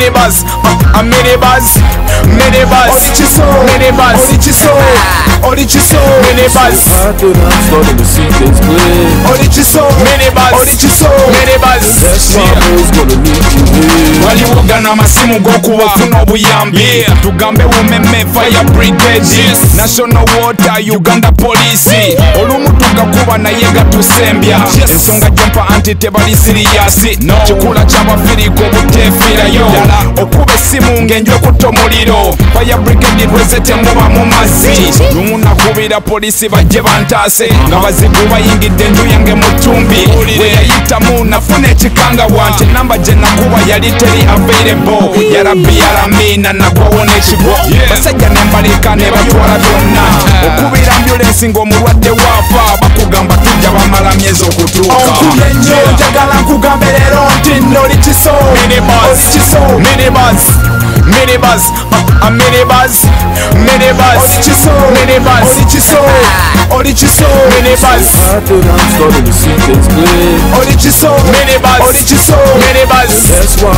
minibus, a minibus, minibus, minibus, minibus. Starting to see things clear. Minibus, minibus. That's why I was gonna need you here. Waliwo gano amasimu g'okubafuna obuyambi tugambe umeme fire brigade national water Uganda police olumu tugakuba naye gatusembya ensonga jompa anti tebali siriyasi kikula ky'abafiriko obutefiirayo okuba essimu ng'enjwe kutta omuliro fire brigade lweze temuba mu mazzi lumu nakubira polisi bajje bantaase nga bazigu bayingidde enju yange mu ttumbi bwe yayitamu nafuna ekikangabwa nti namba gye nakuba yali teri available yarabbi yalamina nagwawo n'ekigo basajja nembalika ne batwala byonna okubira ambulensi ng'omulwadde waafa bakugamba tujja bamala myezi okutuuka onkubye nnyo njagala nkugambe leero nti noli kiso minibus minibus, a minibus, minibus, minibus, minibus. I'm starting to see things clear. Minibus, minibus. That's why